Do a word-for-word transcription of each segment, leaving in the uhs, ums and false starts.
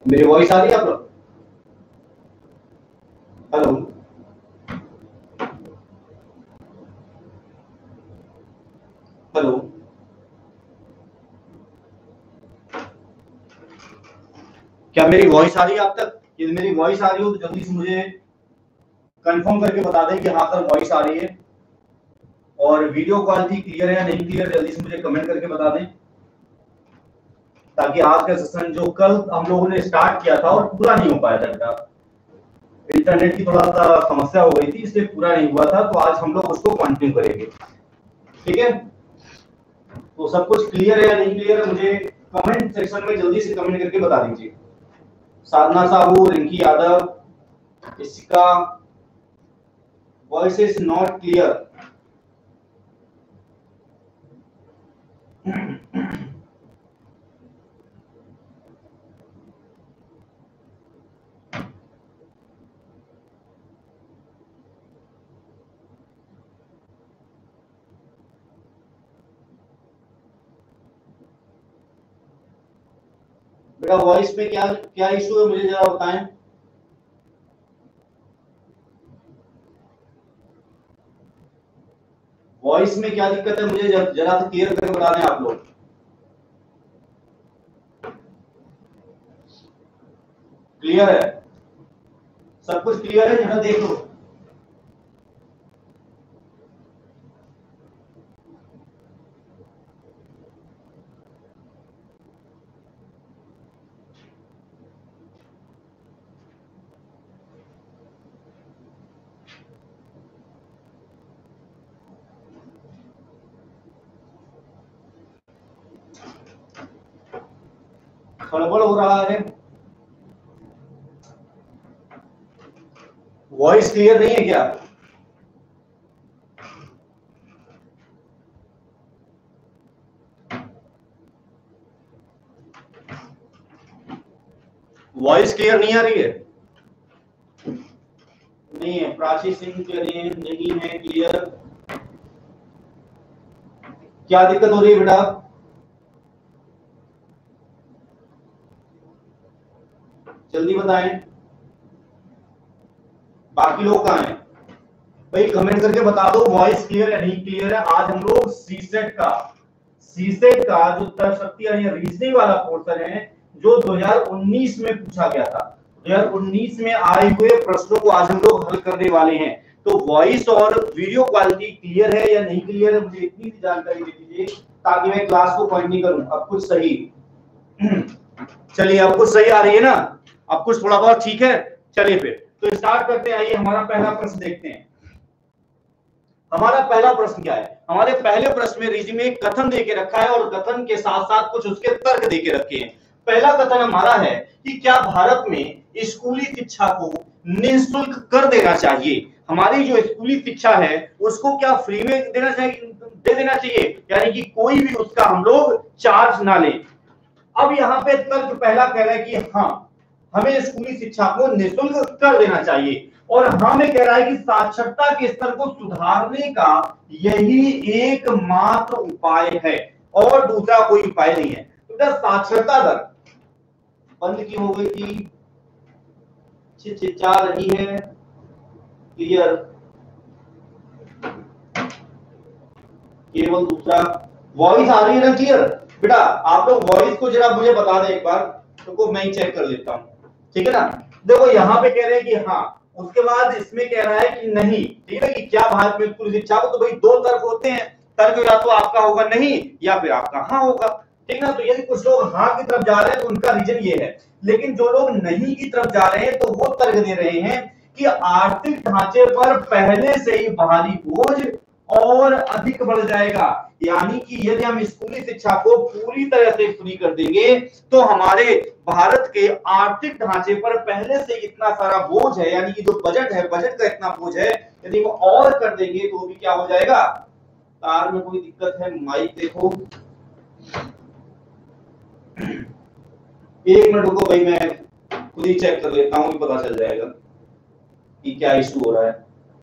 मेरी वॉइस आ रही है आप लोग? हेलो हेलो क्या मेरी वॉइस आ रही है आप तक? यदि मेरी वॉइस आ रही हो तो जल्दी से मुझे कंफर्म करके बता दें कि हाँ सर वॉइस आ रही है, और वीडियो क्वालिटी क्लियर है या नहीं क्लियर, जल्दी से मुझे कमेंट करके बता दें, ताकि आज का सेशन जो कल हम लोगों ने स्टार्ट किया था और पूरा नहीं हो पाया था, इंटरनेट की थोड़ा सा समस्या हो गई थी इसलिए पूरा नहीं हुआ था, तो आज हम लोग उसको कंटिन्यू करेंगे। ठीक है, तो सब कुछ क्लियर है या नहीं क्लियर है मुझे कमेंट सेक्शन में जल्दी से कमेंट करके बता दीजिए। साधना साहू, रिंकी यादव, इसका वॉइस इज नॉट क्लियर। बेटा वॉइस में क्या क्या इशू है मुझे जरा बताएं। वॉइस में क्या दिक्कत है मुझे जरा से क्लियर करके बता दें आप लोग। क्लियर है? सब कुछ क्लियर है? जरा देख लो। गड़बड़ हो रहा है, वॉइस क्लियर नहीं है क्या? वॉइस क्लियर नहीं आ रही है? नहीं है, प्राची सिंह कह रही है नहीं है क्लियर। क्या दिक्कत हो रही है बेटा? जल्दी बताएं, बाकी लोग कहां हैं भाई? कमेंट करके बता दो वॉइस क्लियर है नहीं क्लियर है। आज हम लोग सीसेट का सीसेट का जो तर्क शक्ति यानी रीजनिंग वाला पोर्शन है जो दो हज़ार उन्नीस में पूछा गया था, दो हज़ार उन्नीस में आए हुए प्रश्नों को आज हम लोग हल करने वाले हैं। तो वॉइस और वीडियो क्वालिटी क्लियर है या नहीं क्लियर है मुझे इतनी भी जानकारी दे दीजिए ताकि मैं क्लास को कंटिन्यू करूं। अब कुछ सही चलिए, अब कुछ सही आ रही है ना? अब कुछ थोड़ा बहुत ठीक है। चलिए फिर तो स्टार्ट करते हैं। आइए हमारा पहला प्रश्न देखते हैं। हमारा पहला प्रश्न क्या है? हमारे पहले प्रश्न में रिजी में एक कथन देके रखा है और कथन के साथ साथ कुछ उसके तर्क देके रखे हैं। पहला कथन हमारा है कि क्या भारत में स्कूली शिक्षा को निःशुल्क कर देना चाहिए? हमारी जो स्कूली शिक्षा है उसको क्या फ्री में देना चाहिए, दे देना चाहिए, यानी कि कोई भी उसका हम लोग चार्ज ना लें। अब यहाँ पे तर्क पहला कह रहा है कि हाँ हमें स्कूली शिक्षा को निःशुल्क कर देना चाहिए, और हमें कह रहा है कि साक्षरता के स्तर को सुधारने का यही एकमात्र उपाय है और दूसरा कोई उपाय नहीं है। तो साक्षरता दर बंद की हो गई थी, चिचा रही है, क्लियर। केवल दूसरा वॉइस आ रही है ना क्लियर? बेटा आप लोग वॉइस को जरा मुझे बता दें एक बार, तो मैं ही चेक कर लेता हूं, ठीक है ना? देखो यहाँ पे कह रहे हैं कि हाँ, उसके बाद इसमें कह रहा है कि नहीं, ठीक है, कि क्या भारत में स्कूली शिक्षा को, तो भाई दो तर्क होते हैं, तर्क या तो आपका होगा नहीं या फिर आपका हाँ होगा, ठीक ना? तो यदि कुछ लोग हाँ की तरफ जा रहे हैं तो उनका रीजन ये है, लेकिन जो लोग नहीं की तरफ जा रहे हैं तो वो तर्क दे रहे हैं कि आर्थिक ढांचे पर पहले से ही भारी बोझ और अधिक बढ़ जाएगा। यानी कि यदि हम स्कूली शिक्षा को पूरी तरह से फ्री कर देंगे तो हमारे भारत के आर्थिक ढांचे पर पहले से इतना सारा बोझ है, यानी कि जो बजट है, बजट का इतना बोझ है, यदि वो और कर देंगे तो भी क्या हो जाएगा? तार में कोई दिक्कत है? माइक देखो, एक मिनट रुको भाई, मैं खुद ही चेक कर लेता हूँ, पता चल जाएगा कि क्या इशू हो रहा है।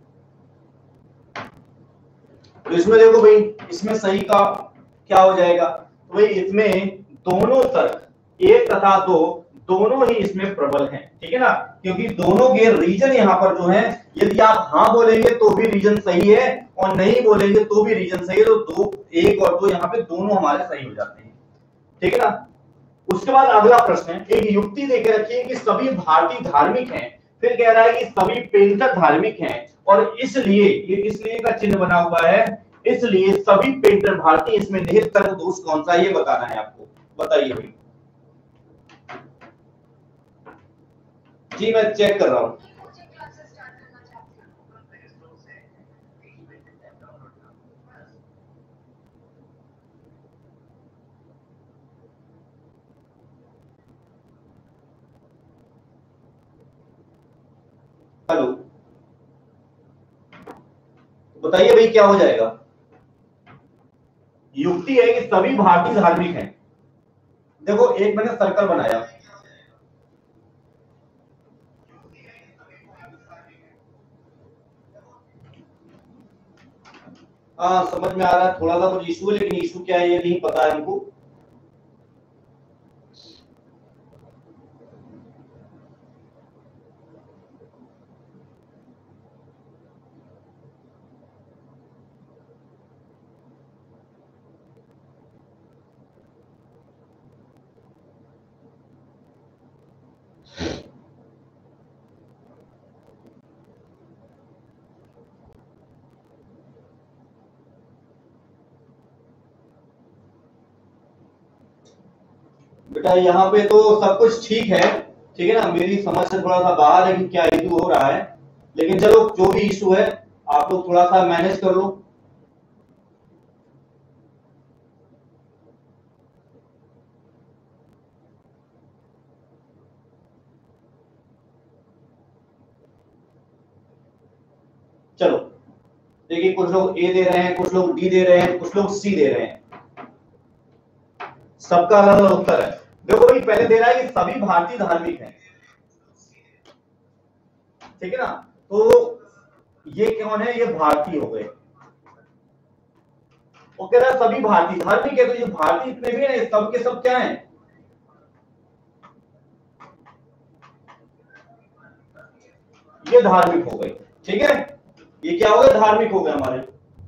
तो इसमें देखो भाई, इसमें सही का क्या हो जाएगा? तो भाई इसमें दोनों तर्क एक तथा दो दोनों ही इसमें प्रबल हैं, ठीक है ना, क्योंकि दोनों के रीजन यहाँ पर जो है, यदि आप हाँ बोलेंगे तो भी रीजन सही है और नहीं बोलेंगे तो भी रीजन सही है, तो दो, एक और दो यहाँ पे दोनों हमारे सही हो जाते हैं, ठीक है ना। उसके बाद अगला प्रश्न है, एक युक्ति देके रखिए कि सभी भारतीय धार्मिक हैं, फिर कह रहा है कि सभी पेंटर धार्मिक हैं और इसलिए, ये इसलिए का चिन्ह बना हुआ है, इसलिए सभी पेंटर भारतीय, इसमें निहित तर्क दोष कौन सा है ये बताना है आपको, बताइए भाई जी, मैं चेक कर रहा हूं। हेलो, बताइए भाई क्या हो जाएगा। युक्ति है कि सभी भारतीय धार्मिक हैं। देखो एक मैंने सर्कल बनाया, हाँ समझ में आ रहा है, थोड़ा सा कुछ इशू है, लेकिन इशू क्या है ये नहीं पता है हमको। बेटा यहाँ पे तो सब कुछ ठीक है, ठीक है ना, मेरी समझ से थोड़ा सा बाहर है कि क्या इशू हो रहा है, लेकिन चलो जो भी इशू है आप लोग थोड़ा सा मैनेज कर लो। चलो देखिए, कुछ लोग ए दे रहे हैं, कुछ लोग डी दे रहे हैं, कुछ लोग सी दे रहे हैं, सबका अलग अलग उत्तर है। देखो भाई पहले दे रहा है कि सभी भारतीय धार्मिक हैं, ठीक है ना, तो ये कौन है, ये भारतीय हो गए। वो कह रहा है सभी भारतीय धार्मिक है, तो ये भारतीय इतने भी है, सब के सब क्या है, ये धार्मिक हो गए, ठीक है, ये क्या हो गए, धार्मिक हो गए हमारे।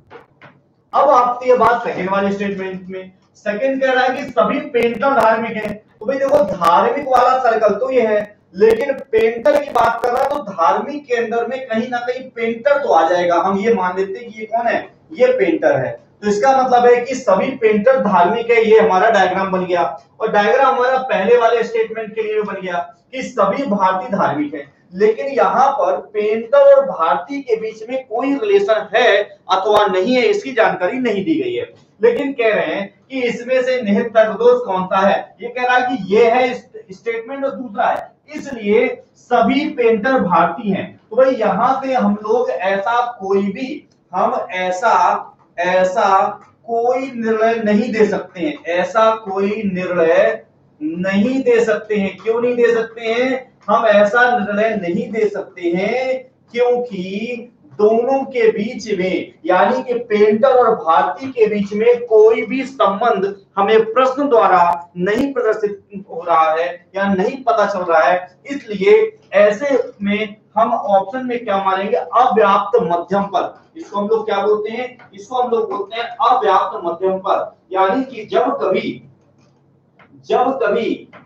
अब आपकी ये बात सेकंड वाले स्टेटमेंट में, सेकंड कह रहा है कि सभी पेंटर धार्मिक हैं, तो भाई देखो धार्मिक वाला सर्कल तो ये है, लेकिन पेंटर की बात कर रहा है, तो धार्मिक के अंदर में कहीं ना कहीं पेंटर तो आ जाएगा, हम ये मान लेते हैं कि ये कौन है, ये पेंटर है, तो इसका मतलब है कि सभी पेंटर धार्मिक है, ये हमारा डायग्राम बन गया। और डायग्राम हमारा पहले वाले स्टेटमेंट के लिए बन गया कि सभी भारतीय धार्मिक है, लेकिन यहाँ पर पेंटर और भारतीय के बीच में कोई रिलेशन है अथवा नहीं है, इसकी जानकारी नहीं दी गई है, लेकिन कह रहे हैं कि इसमें से निहित तर्क दोष कौन सा है, ये कह रहा है कि ये है स्टेटमेंट और दूसरा है, इसलिए सभी पेंटर भारतीय हैं। तो भाई यहां से हम लोग ऐसा कोई भी, हम ऐसा ऐसा कोई निर्णय नहीं दे सकते हैं, ऐसा कोई निर्णय नहीं दे सकते हैं। क्यों नहीं दे सकते हैं, हम ऐसा निर्णय नहीं दे सकते हैं क्योंकि दोनों के बीच में, यानी कि पेंटर और भारती के बीच में कोई भी संबंध हमें प्रश्न द्वारा नहीं प्रदर्शित हो रहा है या नहीं पता चल रहा है, इसलिए ऐसे में हम ऑप्शन में क्या मानेंगे, अव्याप्त मध्यम पद। इसको हम लोग क्या बोलते हैं, इसको हम लोग बोलते हैं अव्याप्त मध्यम पद, यानी कि जब कभी जब कभी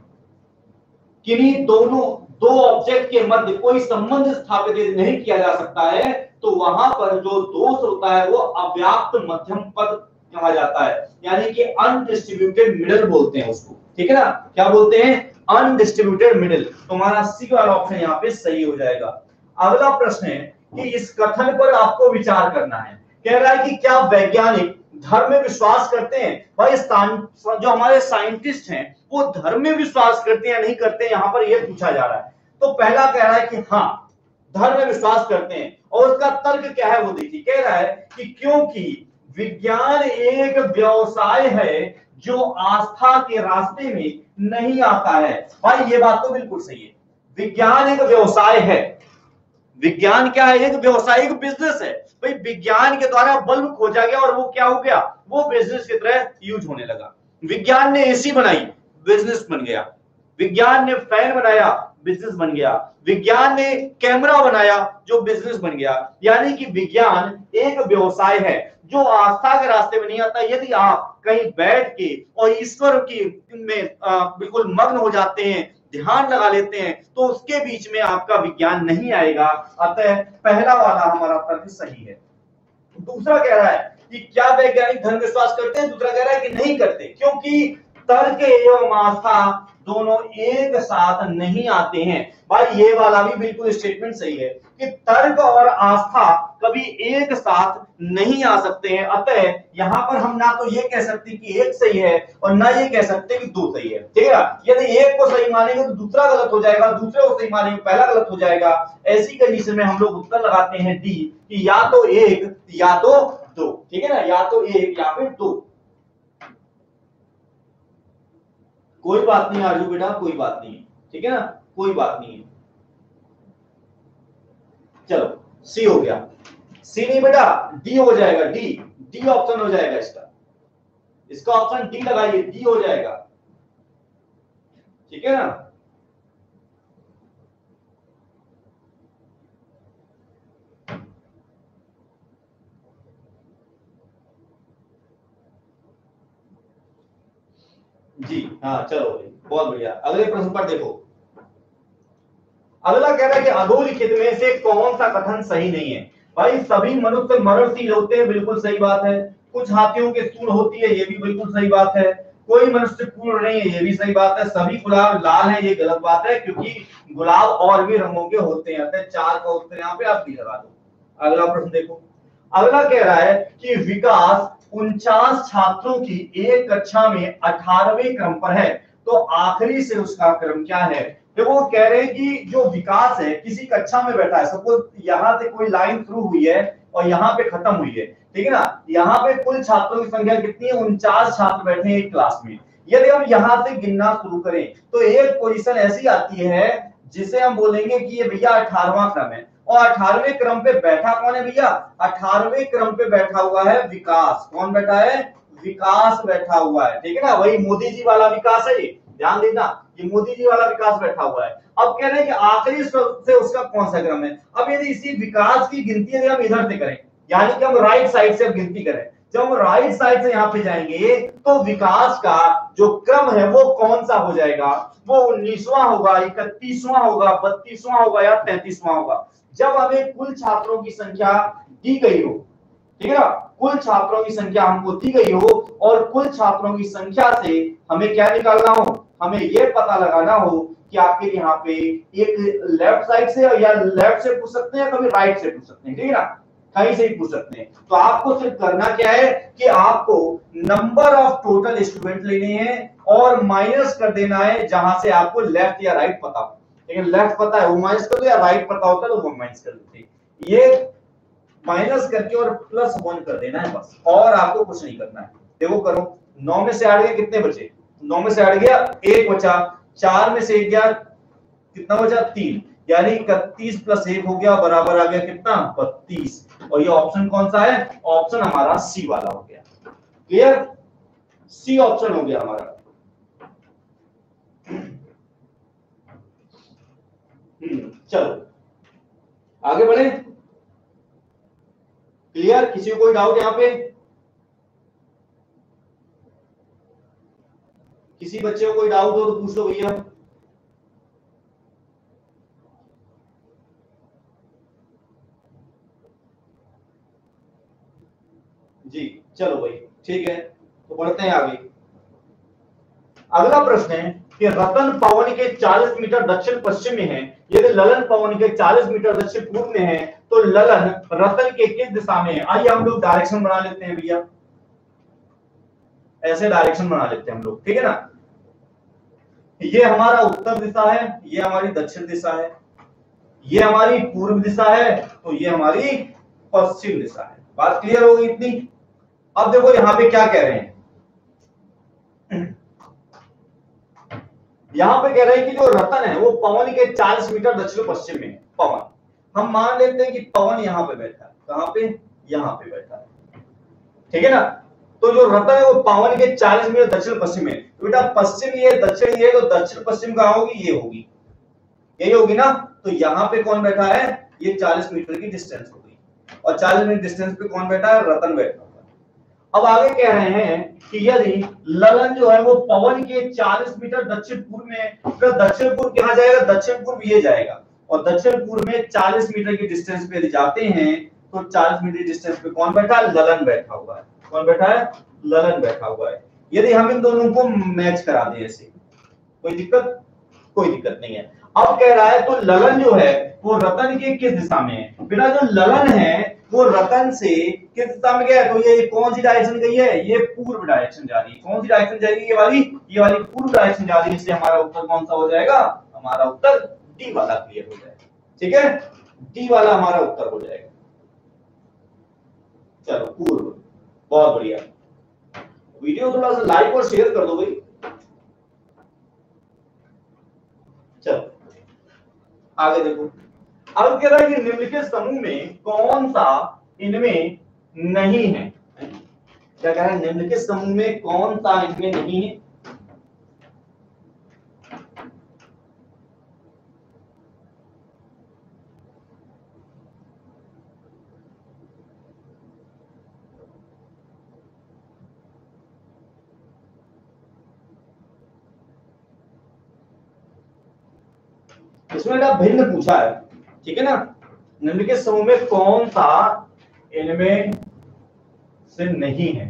किन्हीं दोनों दो ऑब्जेक्ट के मध्य कोई संबंध स्थापित नहीं किया जा सकता है, तो वहां पर जो दोष होता है वो अव्याप्त मध्यम पद कहा जाता है, यानी कि अनडिस्ट्रीब्यूटेड मिडल बोलते हैं उसको, ठीक है ना, क्या बोलते हैं, अनडिस्ट्रीब्यूटेड मिडल। तो हमारा सी वाला ऑप्शन यहाँ पे सही हो जाएगा। अगला प्रश्न है कि इस कथन पर आपको विचार करना है, कह रहा है कि क्या वैज्ञानिक धर्म में विश्वास करते हैं। भाई जो हमारे साइंटिस्ट हैं वो धर्म में विश्वास करते हैं या नहीं करते हैं, यहां पर यह पूछा जा रहा है। तो पहला कह रहा है कि हाँ धर्म में विश्वास करते हैं, और उसका तर्क क्या है वो देखिए, कह रहा है कि क्योंकि विज्ञान एक व्यवसाय है जो आस्था के रास्ते में नहीं आता है। भाई ये बात तो बिल्कुल सही है, विज्ञान एक व्यवसाय है, विज्ञान क्या है, एक व्यवसायिक बिजनेस है। भाई विज्ञान के द्वारा बल्ब खोजा गया और वो क्या हो गया, वो बिजनेस की तरह यूज होने लगा। विज्ञान ने एसी बनाई, बिजनेस बन गया। विज्ञान ने फैन बनाया, बिजनेस बन गया। विज्ञान ने कैमरा बनाया, जो बिजनेस बन गया। यानी कि विज्ञान एक व्यवसाय है जो आस्था के रास्ते में नहीं आता। यदि आप कहीं बैठ के और ईश्वर की में आ, बिल्कुल मग्न हो जाते हैं, ध्यान लगा लेते हैं, तो उसके बीच में आपका विज्ञान नहीं आएगा। अतः पहला वाला हमारा तर्क सही है। दूसरा कह रहा है कि क्या वैज्ञानिक धर्म विश्वास करते हैं, दूसरा कह रहा है कि नहीं करते, क्योंकि तर्क एवं आस्था दोनों एक साथ नहीं आते हैं। भाई ये वाला भी बिल्कुल स्टेटमेंट सही है कि तर्क और आस्था कभी एक साथ नहीं आ सकते हैं। अतः यहां पर हम ना तो ये कह सकते कि एक सही है और ना ये कह सकते कि दो सही है। ठीक है, यदि एक को सही मानेंगे तो दूसरा गलत हो जाएगा, दूसरे को सही मानेंगे पहला गलत हो जाएगा। ऐसी कंडीशन में हम लोग उत्तर लगाते हैं डी, कि या तो एक या तो दो। ठीक है ना, या तो एक या फिर दो। कोई बात नहीं आजू बेटा, कोई बात नहीं है। ठीक है ना, कोई बात नहीं है। चलो सी हो गया। सी नहीं बेटा, डी हो जाएगा। डी डी ऑप्शन हो जाएगा इसका। इसका ऑप्शन डी लगाइए, डी हो जाएगा। ठीक है ना, जी हाँ चलो बहुत बढ़िया। अगले प्रश्न पर देखो। अगला कह रहा है कि अधोलिखित में से कौन सा कथन सही नहीं है। भाई सभी मनुष्य मरणशील होते हैं, बिल्कुल सही बात है। कुछ हाथियों के सूंड होती है, ये भी बिल्कुल सही बात है। कोई मनुष्य पूर्ण नहीं है, ये भी सही बात है। सभी गुलाब लाल है, ये गलत बात है, क्योंकि गुलाब और भी रंगों के होते हैं। चार का उत्तर यहाँ पे आप भी लगा दो। अगला प्रश्न देखो। अगला कह रहा है कि विकास उनचास छात्रों की एक कक्षा में अठारहवें क्रम पर है, तो आखिरी से उसका क्रम क्या है। देखो वो कह रहे हैं कि जो विकास है किसी कक्षा में बैठा है, सपोज यहां से कोई लाइन शुरू हुई है और यहाँ पे खत्म हुई है। ठीक है ना, यहाँ पे कुल छात्रों की संख्या कितनी है, उनचास छात्र बैठे हैं एक क्लास में। यदि हम यहाँ से गिनना शुरू करें तो एक पोजीशन ऐसी आती है जिसे हम बोलेंगे कि ये भैया अठारहवां क्रम है। और अठारहवें क्रम पे बैठा कौन है भैया, अठारहवें क्रम पे बैठा हुआ है विकास। कौन बैठा है, विकास बैठा हुआ है। ठीक है ना, वही मोदी जी वाला विकास है, ये ध्यान देना, ये मोदी जी वाला विकास बैठा हुआ है। अब कह रहे हैं कि आखिरी से उसका कौन सा क्रम है। अब यदि इसी विकास की गिनती यदि हम इधर से करें, यानी कि हम राइट साइड से गिनती करें, जब हम राइट साइड से यहाँ पे जाएंगे तो विकास का जो क्रम है वो कौन सा हो जाएगा, वो उन्नीसवां होगा, इकतीसवां होगा, बत्तीसवां होगा या तैंतीसवां होगा। जब हमें कुल छात्रों की संख्या दी गई हो, ठीक है ना, कुल छात्रों की संख्या हमको दी गई हो और कुल छात्रों की संख्या से हमें क्या निकालना हो, हमें यह पता लगाना हो कि आखिर यहाँ पे एक लेफ्ट साइड से या लेफ्ट से पूछ सकते हैं, कभी राइट से पूछ सकते हैं। ठीक है ना, कहीं से भी पूछ सकते हैं। तो आपको सिर्फ करना क्या है कि आपको नंबर ऑफ टोटल स्टूडेंट लेने हैं और माइनस कर देना है जहां से आपको लेफ्ट या राइट पता हो। लेकिन लेफ्ट पता है वो माइनस कर दो, या राइट पता होता है तो वो माइनस कर देते। ये माइनस करके और प्लस वन कर देना है बस, और आपको कुछ नहीं करना है। देखो करो, नौ में से आठ गया कितने बचे, नौ में से आठ गया एक बचा, चार में से एक गया कितना बचा, तीन, यानी इकतीस प्लस एक हो गया बराबर आ गया कितना, बत्तीस। और ये ऑप्शन कौन सा है, ऑप्शन हमारा सी वाला हो गया। क्लियर, सी ऑप्शन हो गया हमारा। चलो आगे बढ़े। क्लियर, किसी को कोई डाउट यहाँ पे, किसी बच्चे को कोई डाउट हो तो पूछ लो भैया। जी चलो भाई ठीक है, तो बढ़ते हैं आगे। अगला प्रश्न है कि रतन पवन के चालीस मीटर दक्षिण पश्चिम में है, यदि ललन पवन के चालीस मीटर दक्षिण पूर्व में है, तो ललन रतन के किस दिशा में है। आइए हम लोग डायरेक्शन बना लेते हैं भैया, ऐसे डायरेक्शन बना लेते हैं हम लोग। ठीक है ना, ये हमारा उत्तर दिशा है, ये हमारी दक्षिण दिशा है, ये हमारी पूर्व दिशा है, तो ये हमारी पश्चिम दिशा है। बात क्लियर हो गई इतनी। अब देखो यहां पे क्या कह रहे हैं, यहां पे कह रहे हैं कि जो रतन है वो पवन के चालीस मीटर दक्षिण पश्चिम में है। पवन हम मान लेते हैं कि पवन यहां पे बैठा है, कहां पे, यहां पे बैठा है। ठीक है ना, तो जो रतन है वो पावन के चालीस मीटर दक्षिण पश्चिम में। तो बेटा पश्चिम ये दक्षिण ये, तो दक्षिण पश्चिम कहां होगी, ये होगी, यही होगी ना। तो यहाँ पे कौन बैठा है, ये चालीस मीटर की डिस्टेंस होगी, और चालीस मीटर डिस्टेंस पे कौन बैठा है, रतन बैठा हुआ है। अब आगे कह रहे हैं कि यदि ललन जो है वो पवन के चालीस मीटर दक्षिण पूर्व में, तो दक्षिण पूर्व कहां जाएगा, दक्षिण पूर्व ये जाएगा, और दक्षिण पूर्व में चालीस मीटर की डिस्टेंस पे जाते हैं, तो चालीस मीटर डिस्टेंस पे कौन बैठा है, ललन बैठा हुआ है। कौन बैठा है, ललन बैठा हुआ है। यदि हम इन दोनों को मैच करा दें ऐसे, कोई दिक्कत, कोई दिक्कत नहीं है। अब कह रहा है तो ललन जो है वो रतन के किस दिशा में है, बेटा जो ललन है वो रतन से किस दिशा में गया है, तो ये कौन सी डायरेक्शन गई है, ये पूर्व डायरेक्शन जा रही है। कौन सी डायरेक्शन जा रही है, ये वाली, ये वाली पूर्व डायरेक्शन जा रही है। इसलिए हमारा उत्तर कौन सा हो जाएगा, हमारा उत्तर डी वाला क्लियर हो जाएगा। ठीक है, डी वाला हमारा उत्तर हो जाएगा। चलो पूर्व, बहुत बढ़िया। वीडियो थोड़ा सा लाइक और शेयर कर दो भाई। चलो आगे देखो, अब कह रहा है कि निम्नलिखित समूह में कौन सा इनमें नहीं है। क्या कह रहा है, निम्नलिखित समूह में कौन सा इनमें नहीं है। इसमें ना भिन्न पूछा है, ठीक है ना। निम्नलिखित समूह में कौन सा इनमें से नहीं है,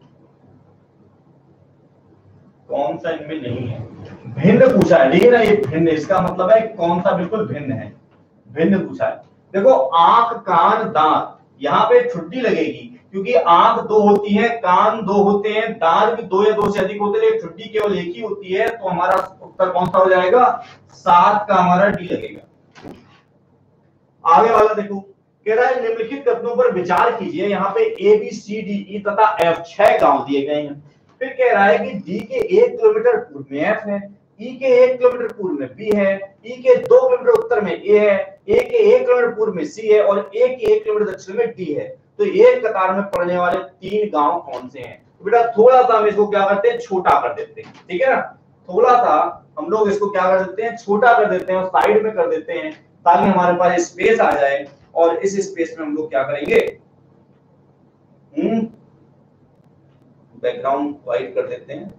कौन सा इनमें नहीं है, भिन्न पूछा है। ठीक है ना, ये भिन्न, इसका मतलब है कौन सा बिल्कुल भिन्न है, भिन्न पूछा है। देखो आंख कान दांत, यहाँ पे छुट्टी लगेगी क्योंकि आंख दो होती है, कान दो होते हैं, दांत भी दो या दो से अधिक होते हैं, छुट्टी केवल एक ही होती है। तो हमारा उत्तर कौन सा हो जाएगा, सात का हमारा डी लगेगा। आगे वाला देखो, कह रहा है निम्नलिखित कथनों पर विचार कीजिए। यहाँ पे A B C D E तथा एफ छह गांव दिए गए हैं। फिर कह रहा है कि डी के एक किलोमीटर पूर्व में एफ है, ई के एक किलोमीटर पूर्व में बी है, ई के दो किलोमीटर उत्तर में ए है, ए के एक किलोमीटर पूर्व में सी है, और ए के एक किलोमीटर दक्षिण में डी है। तो एक कतार में पड़ने वाले तीन गांव कौन से हैं। तो बेटा थोड़ा सा हम इसको क्या करते हैं, छोटा कर देते हैं। ठीक है ना, थोड़ा सा हम लोग इसको क्या कर देते हैं, छोटा कर देते हैं और साइड में कर देते हैं, ताकि हमारे पास स्पेस आ जाए। और इस स्पेस में हम लोग क्या करेंगे, हम्म बैकग्राउंड व्हाइट कर देते हैं।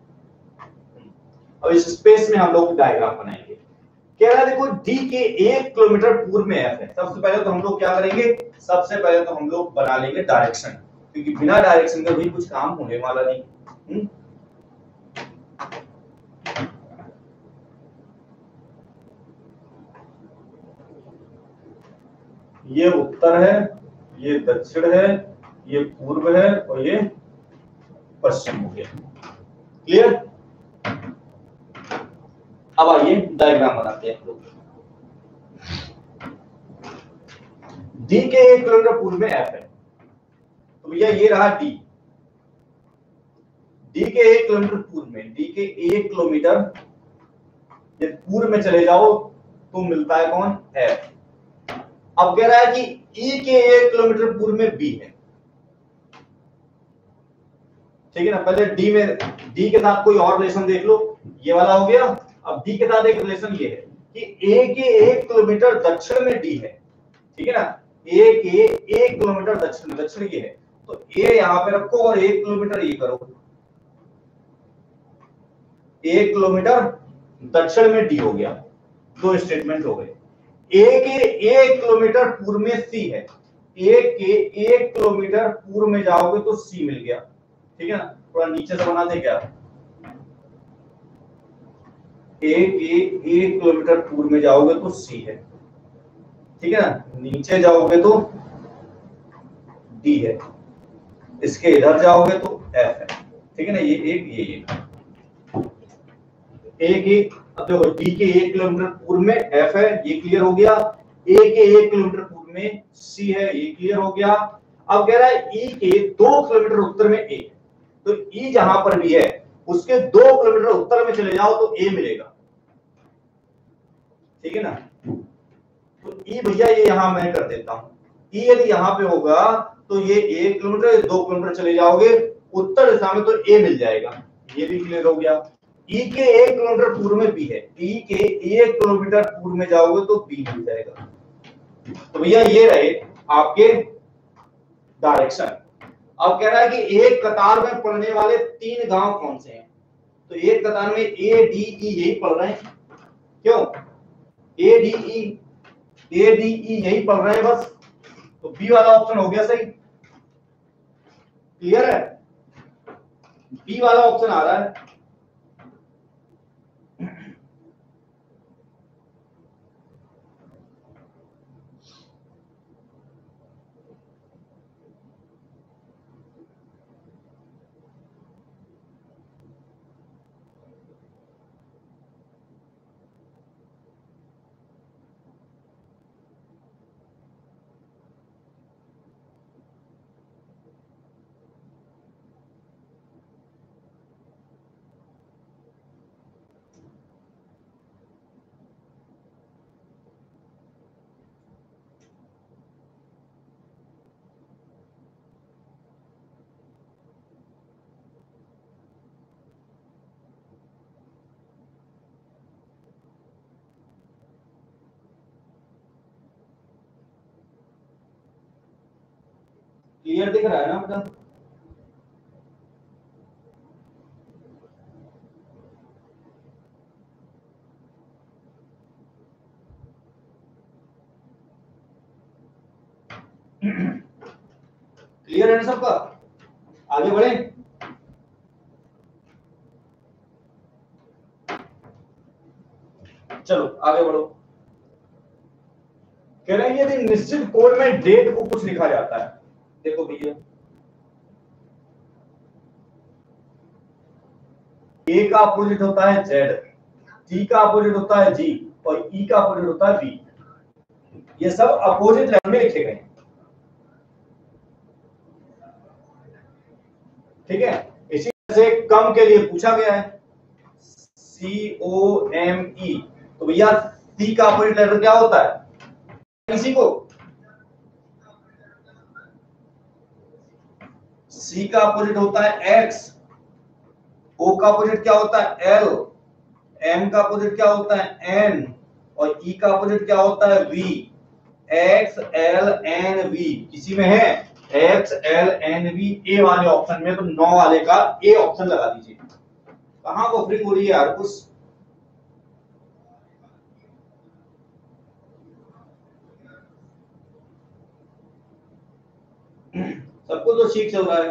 अब इस स्पेस में हम लोग डायग्राम बनाएंगे। कह रहा है देखो डी के एक किलोमीटर पूर्व में एफ है। सबसे पहले तो हम लोग क्या करेंगे, सबसे पहले तो हम लोग बना लेंगे डायरेक्शन, क्योंकि बिना डायरेक्शन के भी कुछ काम होने वाला नहीं। हुँ? ये उत्तर है, ये दक्षिण है, ये पूर्व है, और ये पश्चिम हो गया। क्लियर। अब आइए डायग्राम बनाते हैं हम लोग। डी के एक किलोमीटर पूर्व में एफ है, तो भैया ये रहा डी। डी के एक किलोमीटर पूर्व में, डी के एक किलोमीटर ये पूर्व में चले जाओ तो मिलता है कौन, एफ। अब कह रहा है कि ई के एक किलोमीटर पूर्व में बी है। ठीक है ना, पहले डी में, डी के साथ कोई और रिलेशन देख लो, ये वाला हो गया। अब डी के साथ एक रिलेशन ये है कि ए के एक किलोमीटर दक्षिण में डी है। ठीक है ना, ए के एक किलोमीटर दक्षिण, दक्षिण ये है, तो ए यहां पे रखो और एक किलोमीटर ये करो, एक किलोमीटर दक्षिण में डी हो गया। दो स्टेटमेंट हो गए। ए के एक किलोमीटर पूर्व में सी है, ए के एक किलोमीटर पूर्व में जाओगे तो सी मिल गया। ठीक है ना, थोड़ा नीचे से बना दे क्या, ए के एक किलोमीटर पूर्व में जाओगे तो सी है। ठीक है ना, नीचे जाओगे तो डी है, इसके इधर जाओगे तो एफ है। ठीक है ना, ये एक, ये एक, ए के, अब देखो डी के एक किलोमीटर पूर्व में एफ है, ये क्लियर हो गया। ए के एक किलोमीटर पूर्व में सी है, ये क्लियर हो गया। अब कह रहा है ई के दो किलोमीटर उत्तर में ए है, तो ई जहां पर भी है उसके दो किलोमीटर उत्तर में चले जाओ तो ए मिलेगा। ठीक है ना, तो ई भैया ये यहां मैं कर देता हूं। ई यदि यहां पे होगा तो ये एक किलोमीटर, दो किलोमीटर चले जाओगे उत्तर दिशा में तो ए मिल जाएगा, ये भी क्लियर हो गया। ई के एक किलोमीटर पूर्व में बी है, ई के एक किलोमीटर पूर्व में जाओगे तो बी मिल जाएगा। तो भैया ये रहे आपके डायरेक्शन। अब कह रहा है कि एक कतार में पड़ने वाले तीन गांव कौन से हैं, तो एक कतार में ए डी ई यही पढ़ रहे हैं, क्यों A D E A D E यही पढ़ रहे हैं बस, तो बी वाला ऑप्शन हो गया सही। क्लियर है, बी वाला ऑप्शन आ रहा है। क्लियर दिख रहा है ना बेटा? क्लियर है ना सबका? आगे बढ़े। चलो आगे बढ़ो। कह रहे हैं यदि निश्चित कोड में डेट को कुछ लिखा जाता है, देखो भैया ए का अपोजिट होता है जेड, टी का अपोजिट होता है जी, और ई का अपोजिट होता है बी। ये सब अपोजिट लाइन में लिखे गए हैं, ठीक है। इसी तरह से कम के लिए पूछा गया है सी ओ एम ई, तो भैया सी का अपोजिट लेटर क्या होता है, इसी को सी का अपोजिट होता है एक्स, ओ का अपोजिट क्या होता है एल, एम का अपोजिट क्या होता है एन, और ई का अपोजिट क्या होता है V. X L N V किसी में है, X L N V A वाले ऑप्शन में, तो नौ वाले का ए ऑप्शन लगा दीजिए। कहां बफरिंग हो रही है यार कुछ? सबको तो ठीक चल रहा है,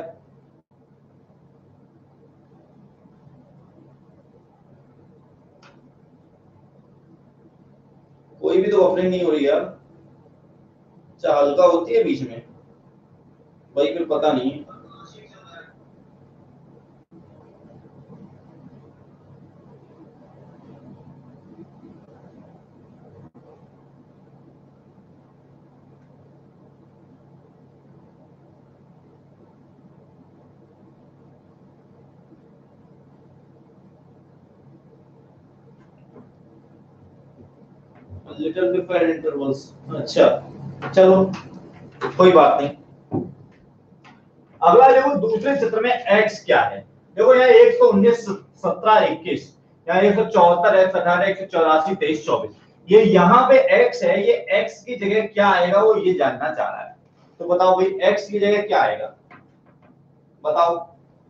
कोई भी तो बफरिंग नहीं हो रही यार, चाहे हल्का होती है बीच में भाई, फिर पता नहीं है। लिटिल डिफरेंट इंटरवल्स, अच्छा चलो कोई बात नहीं। अगला देखो दूसरे चित्र में x क्या है, देखो यहाँ एक सौ उन्नीस सत्रह इक्कीस, यहाँ एक सौ चौहत्तर एक सौ अठारह एक सौ चौरासी तेईस चौबीस, ये यहाँ पे x है, ये x की जगह क्या आएगा वो ये जानना चाह रहा है। तो बताओ भाई x की जगह क्या आएगा, बताओ।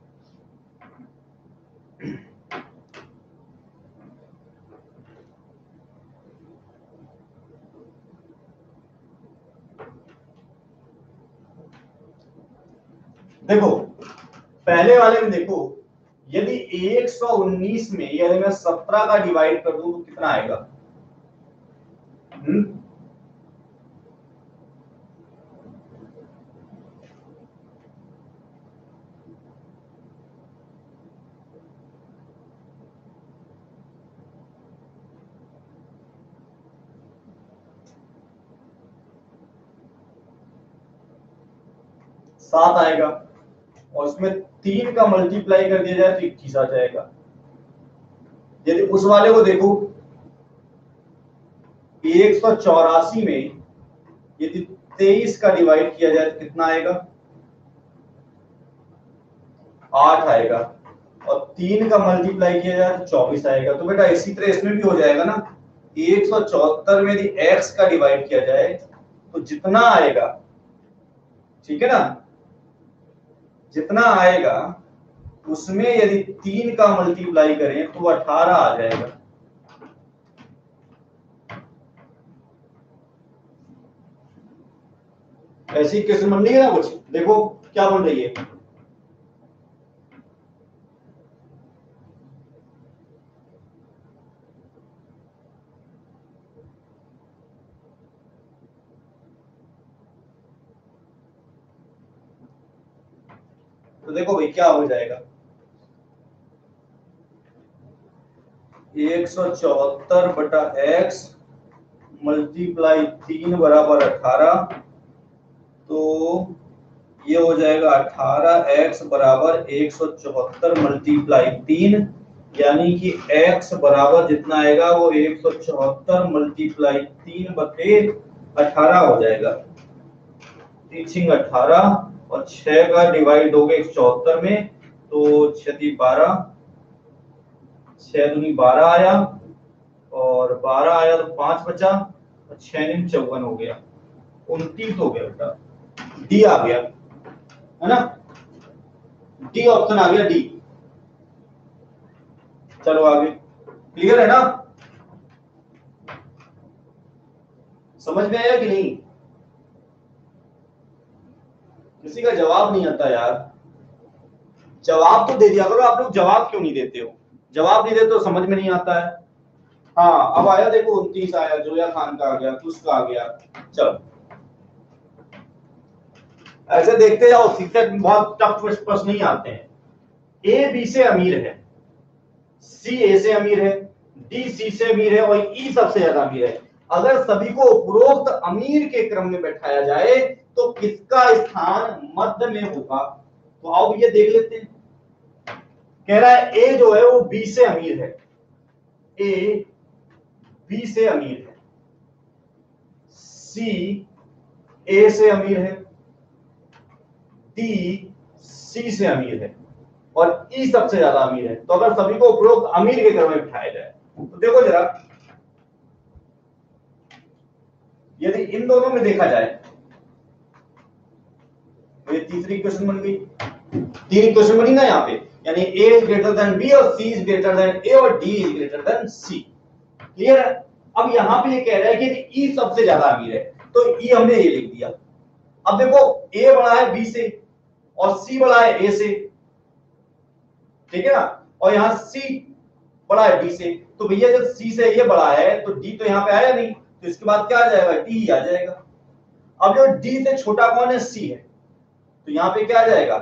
देखो पहले वाले में देखो, यदि एक सौ उन्नीस में यदि मैं सत्रह का डिवाइड कर दूं तो कितना आएगा, हम्म सात आएगा, और इसमें तीन का मल्टीप्लाई कर दिया जाए तो इक्कीस आ जाएगा। यदि उस वाले को देखो एक सौ चौरासी में यदि तेईस का डिवाइड किया जाए तो कितना आएगा, आठ आएगा, और तीन का मल्टीप्लाई किया जाए तो चौबीस आएगा। तो बेटा इसी तरह इसमें भी हो जाएगा ना, एक सौ चौहत्तर में यदि x का डिवाइड किया जाए तो जितना आएगा, ठीक है ना, जितना आएगा उसमें यदि तीन का मल्टीप्लाई करें तो अठारह आ जाएगा। ऐसी क्वेश्चन बन रही है ना कुछ, देखो क्या बन रही है। तो देखो भाई क्या हो जाएगा, एक सौ चौहत्तर बटा एक्स मल्टीप्लाई तीन बराबर अठारह, तो ये हो जाएगा अठारह एक्स बराबर एक सौ चौहत्तर मल्टीप्लाई तीन, यानी कि x बराबर जितना आएगा वो एक सौ चौहत्तर मल्टीप्लाई तीन बटे अठारह हो जाएगा। टीचिंग अठारह और छह का डिवाइड हो गया एक सौ चौहत्तर में, तो छठी बारह, छह दूनी बारह आया, और बारह आया तो पांच बचा, और छह दिन चौवन हो गया, उनतीस हो गया बेटा। डी आ गया है ना, डी ऑप्शन आ गया, डी। चलो आगे, क्लियर है ना, समझ में आया कि नहीं? किसी का जवाब नहीं आता यार, जवाब तो दे दिया करो, आप लोग जवाब क्यों नहीं देते हो? जवाब नहीं देते तो समझ में नहीं आता है। हाँ अब आया, देखो उनतीस आया, जोया खान का आ गया, कुछ का आ गया। चलो ऐसे देखते जाओ, सीटेट में बहुत टफ प्रश्न नहीं आते हैं। ए बी से अमीर है, सी ए से अमीर है, डी सी से अमीर है, और ई सबसे ज्यादा अमीर है। अगर सभी को उपरोक्त अमीर के क्रम में बैठाया जाए तो किसका स्थान मध्य में होगा? तो आओ ये देख लेते हैं। कह रहा है ए जो है वो बी से अमीर है, ए बी से अमीर है, सी ए से अमीर है, डी सी से अमीर है, और ई सबसे ज्यादा अमीर है। तो अगर सभी को उपरोक्त अमीर के क्रम में बिठाया जाए तो देखो जरा, यदि इन दोनों में देखा जाए तो ये तीसरी क्वेश्चन बन गई, तीन क्वेश्चन बनी ना यहाँ पे, यानी A is greater than B और C is greater than A और D is greater than C. Clear है? अब यहाँ पे ये कह रहा है कि ई सबसे ज्यादा अमीर है, तो ई हमने ये लिख दिया। अब देखो ए बड़ा है बी से और सी बड़ा है ए से, ठीक है ना, और यहाँ सी बड़ा है डी से, तो भैया जब सी से ये बड़ा है तो डी तो यहाँ पे आया नहीं, तो इसके बाद क्या आ जाएगा, डी ही आ जाएगा। अब जो डी से छोटा कौन है, सी है, तो यहाँ पे क्या आ जाएगा,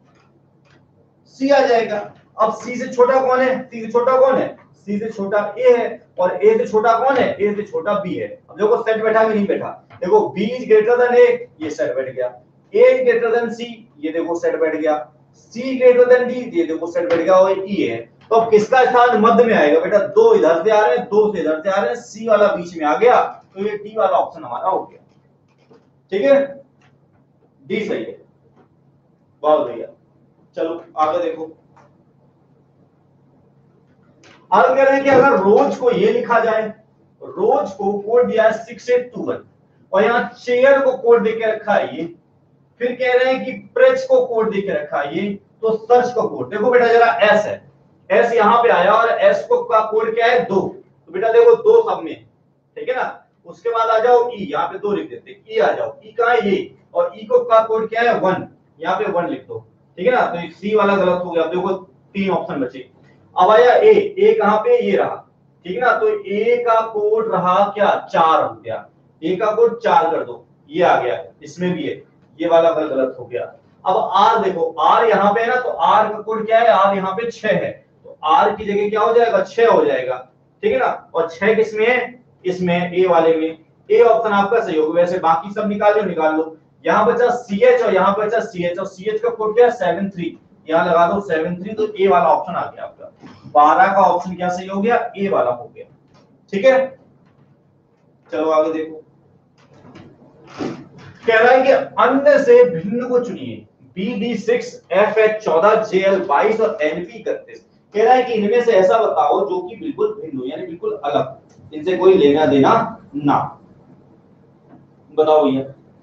सी आ जाएगा। अब सी से छोटा कौन है, सी से छोटा कौन है, सी से छोटा ए है, और ए से छोटा कौन है, ए से छोटा बी है। अब देखो सेट बैठा कि नहीं बैठा, देखो B is greater than A, ये सेट बैठ गया, A is greater than C, ये देखो सेट बैठ गया, सी ग्रेटर देन डी, ये देखो सेट बैठ गया, और ई है। तो अब किसका स्थान मध्य में आएगा बेटा, दो इधर से आ रहे हैं, दो से इधर से आ रहे हैं, सी वाला बीच में आ गया, तो ये डी वाला ऑप्शन हमारा हो गया। ठीक है, डी सही है, बहुत बढ़िया। चलो आगे देखो, आगे कह रहे हैं कि अगर रोज को ये लिखा जाए, रोज को कोड दिया है सिक्स एट टू वन, और यहाँ चेयर को कोड देके रखा है ये, फिर कह रहे हैं कि प्रेस को कोड देके रखा है ये, तो सर्च को कोड देखो बेटा जरा, एस है, एस यहाँ पे आया, और एस को का कोड क्या है, दो, तो बेटा देखो दो सब में, ठीक है ना। उसके बाद आ जाओ ई, यहाँ पे दो लिख देते, ई आ जाओ, ई कहाँ है ये, और ई को का कोड क्या है, वन, यहाँ पे वन लिख दो, ठीक है ना। तो सी वाला गलत हो गया, देखो तीन ऑप्शन बचे। अब आया ए, ए कहाँ पे, ये रहा, ठीक है ना, तो ए का कोड रहा क्या, चार हो गया, ए का कोड चार कर दो, ये आ गया, इसमें भी है, ये वाला गलत हो गया। अब आर देखो, आर यहाँ पे है ना, तो आर का कोड क्या है, आर यहाँ पे छह है, तो आर की जगह क्या हो जाएगा, छह हो जाएगा, ठीक है ना। और छह किसमें है, इसमें ए वाले में, ए ऑप्शन आपका सही होगा। वैसे बाकी सब निकाल लो निकाल लो, यहाँ बचा सी एच और यहाँ बचा सी एच, और सी एच का कोड क्या है, सेवन थ्री, यहाँ लगा दो सेवन थ्री, तो ए वाला ऑप्शन आ गया आपका, बारह का ऑप्शन क्या सही हो गया, ए वाला हो गया। ठीक है, चलो आगे देखो, कह रहा है कि अन्य से भिन्न को चुनिए, B D six, F H चौदह, जे एल बाईस और एन पी इकतीस। कह रहा है कि इनमें से ऐसा बताओ जो कि बिल्कुल भिन्न हो, यानी बिल्कुल अलग, इनसे कोई लेना देना ना। बताओ भैया।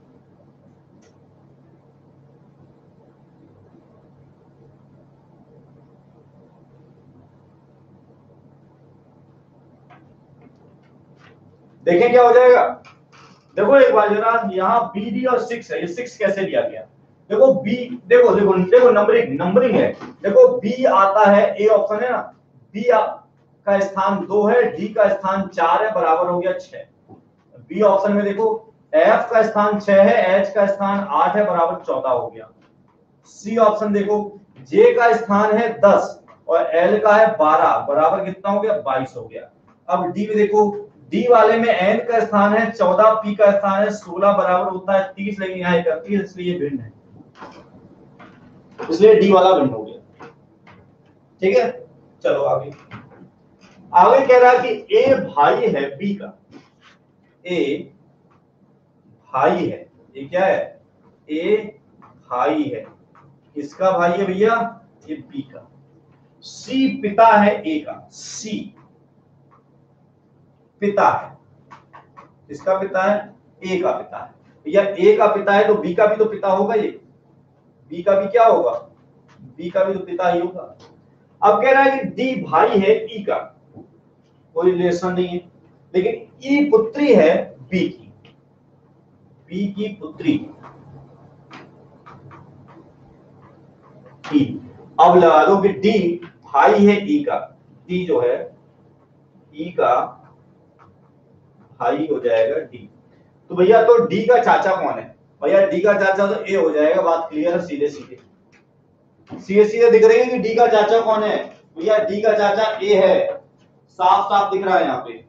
देखें क्या हो जाएगा। देखो एक बार जरा, यहाँ बी डी और सिक्स है, ये सिक्स कैसे लिया गया। देखो बी, देखो देखो देखो नंबरिंग नंबरिंग है। देखो बी आता है, ए ऑप्शन है ना, बी का स्थान दो है, डी का स्थान चार है, बराबर हो गया छह। बी ऑप्शन में देखो एफ का स्थान छह है, एच का स्थान आठ है, बराबर चौदह हो गया। सी ऑप्शन देखो, जे का स्थान है दस और एल का है बारह, बराबर कितना हो गया, बाईस हो गया। अब डी में देखो, डी वाले में एन का स्थान है चौदह, पी का स्थान है सोलह, बराबर होता है तीस, लेकिन यहाँ इकतीस, इसलिए भिन्न है, इसलिए डी वाला भिन्न हो गया। ठीक है, चलो आगे। आगे कह रहा है कि ए भाई है बी का, ए भाई है, ये क्या है, ए भाई है, किसका भाई है भैया, ये बी का। सी पिता है ए का, सी पिता है, किसका पिता है, ए का पिता है। भैया ए का पिता है तो बी का भी तो पिता होगा, ये बी का भी क्या होगा, बी का भी तो पिता ही होगा। अब कह रहा है कि डी भाई है ई का, कोई रिलेशन नहीं है, लेकिन ई पुत्री है बी की, बी की पुत्री ई। अब लगा दो कि डी भाई है ई का, डी जो है ई का भाई हो जाएगा डी। तो भैया तो डी का चाचा कौन है, भैया डी का चाचा तो ए हो जाएगा, बात क्लियर है, सीधे सीधे सीधे सीधे दिख रही है कि डी का चाचा कौन है, भैया डी का चाचा ए है, साफ साफ दिख रहा है यहाँ पे।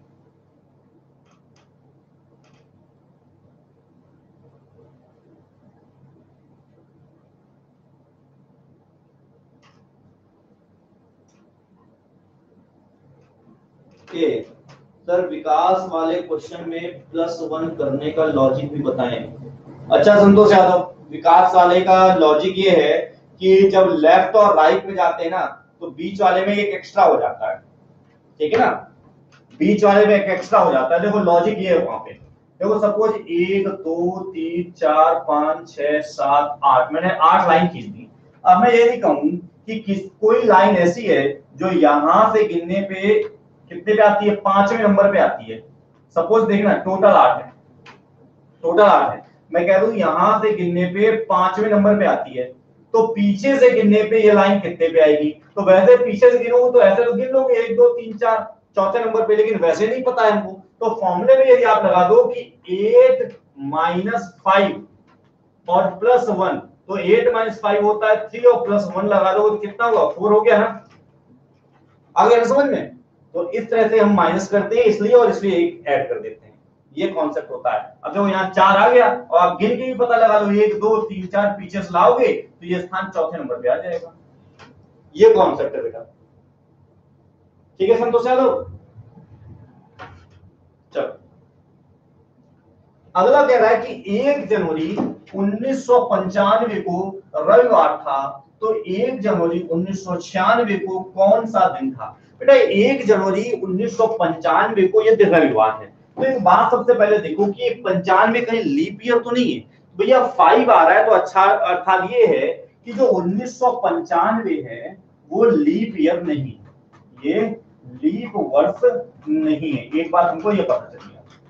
ए सर विकास वाले क्वेश्चन में प्लस वन करने का लॉजिक भी बताएं। अच्छा संतोष यादव, विकास वाले का लॉजिक ये है कि जब लेफ्ट और राइट में जाते हैं ना तो बीच वाले में एक एक्स्ट्रा हो जाता है, ठीक है ना, बीच वाले में एक एक्स्ट्रा हो जाता है। देखो लॉजिक ये है वहां पे, देखो सपोज एक दो तीन चार पांच छह सात आठ, मैंने आठ लाइन खींच दी। अब मैं ये नहीं कहूं कि किस कोई लाइन ऐसी है जो यहां से गिनने पे कितने पे आती है, पांचवें नंबर पे आती है। सपोज देखना टोटल आठ है, टोटल आठ है, मैं कह दूं यहां से गिनने पे पांचवें नंबर पे आती है, तो पीछे से गिनने पे ये लाइन कितने पे आएगी। तो वैसे पीछे से गिनोगे तो ऐसे तो गिन लोगे एक दो तीन चार चौथे नंबर पे, लेकिन वैसे नहीं पता है हमको। तो फॉर्मूले में यदि आप लगा दो कि एट माइनस फाइव और प्लस वन, तो एट माइनस फाइव होता है थ्री और प्लस वन लगा दो तो कितना होगा, फोर हो गया ना, आ गया ना समझ में। तो इस तरह से हम माइनस करते हैं इसलिए, और इसलिए एक ऐड कर देते हैं, ये कॉन्सेप्ट होता है। अब जो यहाँ चार आ गया और आप गिन के भी पता लगा लो एक दो तीन चार, पीछे से लाओगे तो ये स्थान चौथे नंबर पे आ जाएगा। ये कॉन्सेप्ट है बेटा, ठीक है संतोष यादव। चलो अगला कह रहा है कि एक जनवरी उन्नीस सौ पंचानवे को रविवार था, तो एक जनवरी उन्नीस सौ छियानवे को कौन सा दिन था। बेटा एक जनवरी उन्नीस सौ पंचानवे को यह रविवार है, तो एक बात सबसे पहले देखो कि पंचानवे कहीं लीप ईयर तो नहीं है। भैया फाइव आ रहा है तो अच्छा, अर्थात ये है कि जो उन्नीस सौ पंचानवे है वो लीप ईयर नहीं, ये लीप वर्ष नहीं है, एक बात हमको ये पता चल गया।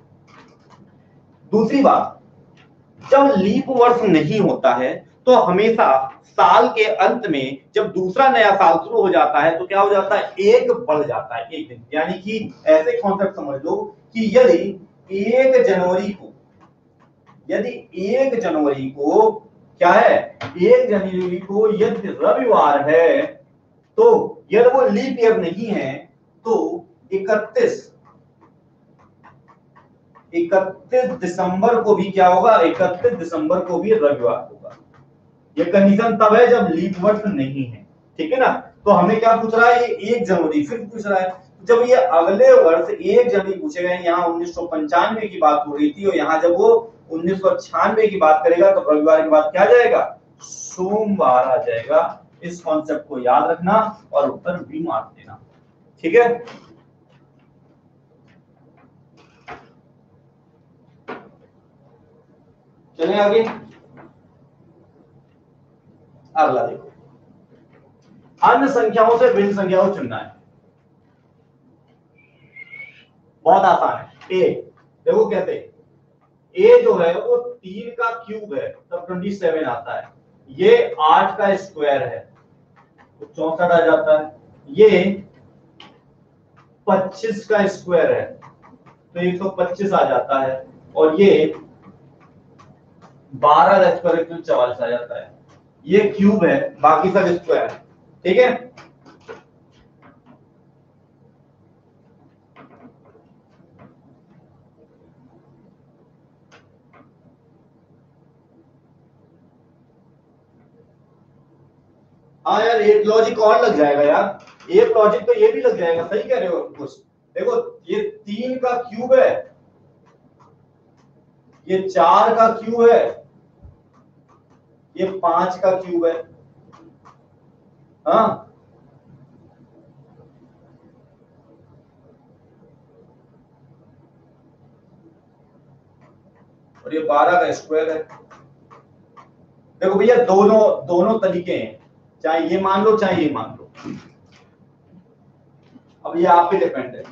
दूसरी बात, जब लीप वर्ष नहीं होता है तो हमेशा साल के अंत में जब दूसरा नया साल शुरू हो जाता है तो क्या हो जाता है, एक बढ़ जाता है एक दिन। यानी कि ऐसे कॉन्सेप्ट समझ लो कि यदि एक जनवरी को यदि एक जनवरी को क्या है, एक जनवरी को यदि रविवार है तो यदि वो लीप ईयर नहीं है तो इकतीस इकतीस दिसंबर को भी क्या होगा, इकतीस दिसंबर को भी रविवार होगा। ये कंडीशन तब है जब लीप वर्ष नहीं है, ठीक है ना। तो हमें क्या पूछ रहा है, ये एक जनवरी फिर पूछ रहा है। जब ये अगले वर्ष एक जनवरी पूछेगा, यहाँ उन्नीस सौ पंचानवे की बात हो रही थी और यहाँ जब वो उन्नीस सौ छियानवे की बात करेगा तो रविवार की बात क्या जाएगा, सोमवार आ जाएगा। इस कॉन्सेप्ट को याद रखना और उत्तर बी मार देना। ठीक है, चलें आगे। अगला देखो, अन्य संख्याओं से भिन्न संख्याओं चुनना है। बहुत आसान है। ए देखो, कहते हैं ए जो है वो तीन का क्यूब है तब सत्ताईस आता है। ये आठ का स्क्वायर है तो चौसठ आ जाता है। ये पच्चीस का स्क्वायर है तो एक सौ पच्चीस आ जाता है। और ये बारह का स्क्वायर है तो चवालीस आ जाता है। ये क्यूब है, बाकी सब स्क्वायर है। ठीक है, हाँ यार एक लॉजिक और लग जाएगा यार, एक लॉजिक तो ये भी लग जाएगा। सही कह रहे हो कुछ। देखो, ये तीन का क्यूब है, ये चार का क्यूब है, ये पांच का क्यूब है। हाँ, और ये बारह का स्क्वायर है। देखो भैया, दोनों दोनों तरीके हैं, चाहे ये मान लो चाहे ये मान लो। अब ये आप पे डिपेंड है।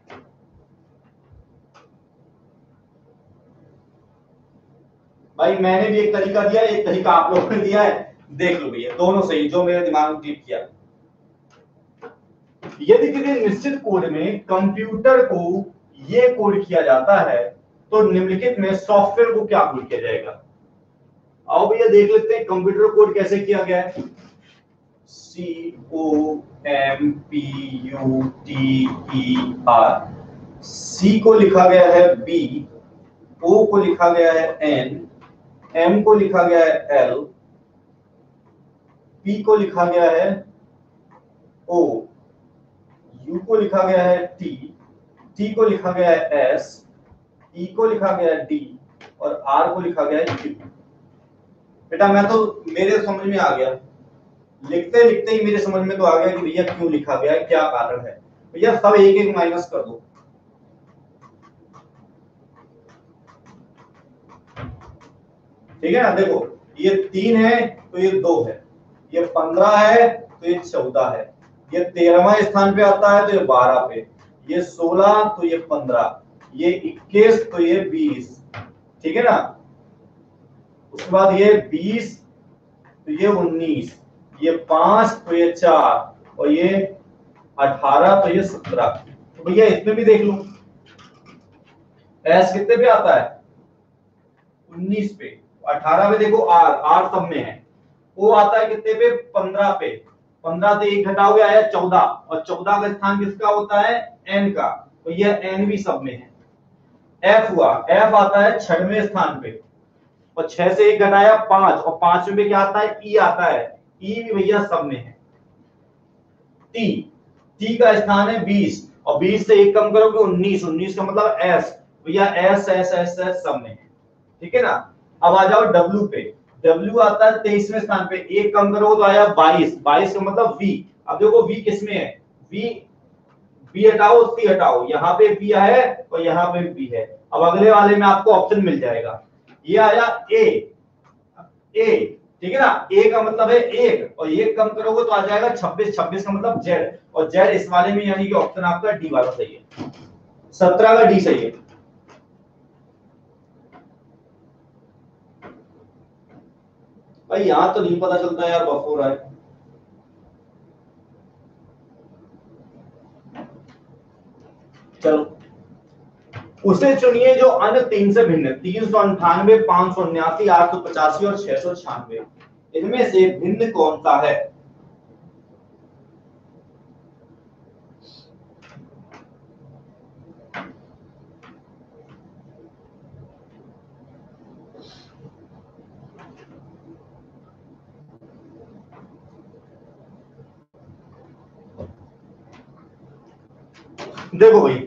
भाई मैंने भी एक तरीका दिया, एक तरीका आप लोगों ने दिया है। देख लो भैया, दोनों सही, जो मेरे दिमाग में क्लिक किया। यदि किसी निश्चित कोड में कंप्यूटर को ये कोड किया जाता है तो निम्नलिखित में सॉफ्टवेयर को क्या कोड किया जाएगा। आओ भैया देख लेते हैं कंप्यूटर कोड कैसे किया गया है। C O M P U T E R. C को लिखा गया है बी, ओ को लिखा गया है एन, एम को लिखा गया है एल, पी को लिखा गया है ओ, यू को लिखा गया है टी, टी को लिखा गया है एस, ई को लिखा गया है डी और आर को लिखा गया है क्यू। बेटा मैं तो, मेरे समझ में आ गया, लिखते लिखते ही मेरे समझ में तो आ गया कि भैया क्यों लिखा गया है, क्या कारण है। भैया सब एक एक माइनस कर दो। ठीक है ना, देखो ये तीन है तो ये दो है, ये पंद्रह है तो ये चौदह है, ये तेरहवां स्थान पे आता है तो ये बारह पे, ये सोलह तो ये पंद्रह, ये इक्कीस तो ये बीस। ठीक है ना, उसके बाद ये बीस तो ये उन्नीस, ये पांच तो ये चार और ये अठारह तो ये सत्रह। तो भैया इसमें भी देख लो, एस कितने पे आता है, उन्नीस पे। अठारह पे देखो आर, आर सब में है। ओ आता है कितने पे, पंद्रह पे। पंद्रह से एक घटाओगे आया चौदह, और चौदह का स्थान किसका होता है, एन का, तो यह एन भी सब में है। एफ हुआ, एफ आता है छठवें स्थान पे, और छह से एक घटाया पांच, और पांचवें पे क्या आता है, ई आता है, ई भी भैया सब में है। टी, टी का स्थान है बीस, और बीस से एक कम करोगे उन्नीस, उन्नीस का मतलब एस, भैया एस एस एस एस सब में है। ठीक है ना, अब आ जाओ डब्ल्यू पे। डब्ल्यू आता है तेईसवें स्थान पे, एक कम करो तो आया बाईस, बाईस का मतलब वी। अब देखो वी किसमें है, वी, बी हटाओ सी हटाओ, यहाँ पे बी है और यहाँ पे बी है। अब अगले वाले में आपको ऑप्शन मिल जाएगा, ये आया ए, ए ठीक है ना, ए का मतलब है एक, और एक कम करोगे तो आ जाएगा छब्बीस, छब्बीस का मतलब जेड, और जेड इस वाले में यानी कि ऑप्शन आपका डी वाला सही है, सत्रह का डी सही है। भाई यहां तो नहीं पता चलता यार, बफ हो रहा है। चलो उसे चुनिए जो अन्य तीन से भिन्न, तीन सौ अंठानवे, पांच सौ उन्यासी, आठ सौ पचासी और छह सौ छियानवे, इनमें से भिन्न कौन सा है। देखो भाई,